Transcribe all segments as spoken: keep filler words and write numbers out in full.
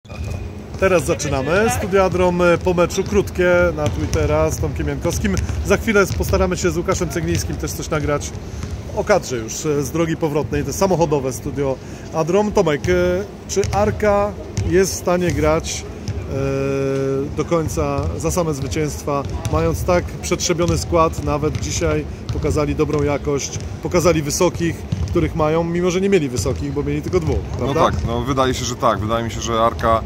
Teraz zaczynamy. Studio Adrom po meczu, krótkie na Twittera z Tomkiem Jankowskim. Za chwilę postaramy się z Łukaszem Cegnińskim też coś nagrać o kadrze już z drogi powrotnej, to samochodowe Studio Adrom. Tomek, czy Arka jest w stanie grać do końca za same zwycięstwa, mając tak przetrzebiony skład? Nawet dzisiaj pokazali dobrą jakość, pokazali wysokich, których mają, mimo że nie mieli wysokich, bo mieli tylko dwóch, prawda? No tak, no wydaje się, że tak. Wydaje mi się, że Arka,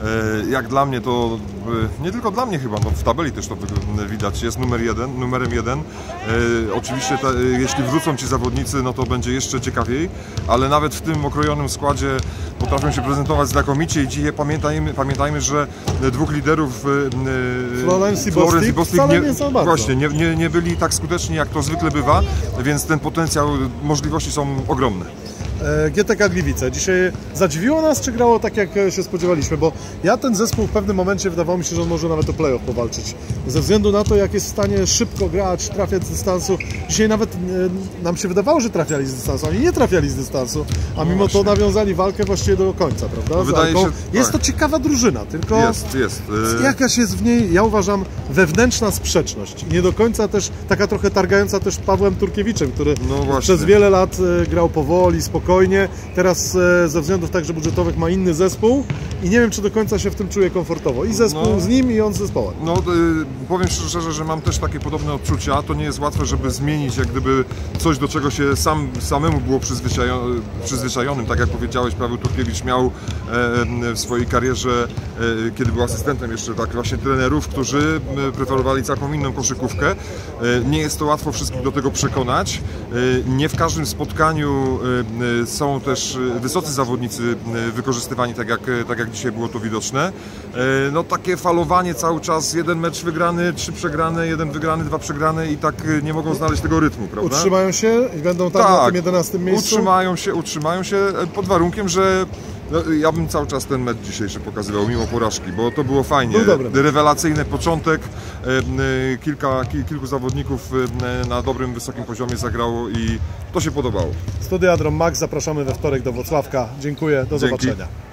jak dla mnie to, nie tylko dla mnie chyba, no w tabeli też to widać, jest numer jeden, numerem jeden. E, oczywiście te, jeśli wrócą ci zawodnicy, no to będzie jeszcze ciekawiej, ale nawet w tym okrojonym składzie potrafią się prezentować znakomicie i dzisiaj pamiętajmy, pamiętajmy, że dwóch liderów e, Florence i Bostik wcale nie są bardzo. Właśnie, nie, nie, nie byli tak skuteczni, jak to zwykle bywa, więc ten potencjał, możliwości są ogromne. G T K Gliwice. Dzisiaj zadziwiło nas, czy grało tak, jak się spodziewaliśmy? Bo ja ten zespół w pewnym momencie wydawało mi się, że on może nawet o playoff powalczyć. Ze względu na to, jak jest w stanie szybko grać, trafiać z dystansu. Dzisiaj nawet nam się wydawało, że trafiali z dystansu. Oni nie trafiali z dystansu, a mimo to nawiązali walkę właściwie do końca, prawda? Wydaje się, jest tak. to ciekawa drużyna, tylko jest, jest. jakaś jest w niej, ja uważam, wewnętrzna sprzeczność. I nie do końca też, taka trochę targająca też Pawłem Turkiewiczem, który no przez wiele lat grał powoli, spokojnie. Teraz ze względów także budżetowych ma inny zespół i nie wiem, czy do końca się w tym czuje komfortowo. I zespół no, z nim, i on z zespołem. No, y, powiem szczerze, że mam też takie podobne odczucia. To nie jest łatwe, żeby zmienić jak gdyby coś, do czego się sam, samemu było przyzwyczajo, przyzwyczajonym. Tak jak powiedziałeś, Paweł Turkiewicz miał e, w swojej karierze, e, kiedy był asystentem jeszcze, tak właśnie trenerów, którzy preferowali całką inną koszykówkę. E, nie jest to łatwo wszystkich do tego przekonać. E, nie w każdym spotkaniu e, są też wysocy zawodnicy wykorzystywani, tak jak, tak jak dzisiaj było to widoczne. No takie falowanie cały czas, jeden mecz wygrany, trzy przegrane, jeden wygrany, dwa przegrane i tak nie mogą znaleźć tego rytmu, prawda? Utrzymają się i będą tam tak, na tym jedenastym miejscu? Utrzymają się, utrzymają się pod warunkiem, że no, ja bym cały czas ten mecz dzisiejszy pokazywał, mimo porażki, bo to było fajnie. Rewelacyjny początek, kilka, kilku zawodników na dobrym, wysokim poziomie zagrało i to się podobało. Studio Adrom Max, zapraszamy we wtorek do Włocławka. Dziękuję, do Dzięki. zobaczenia.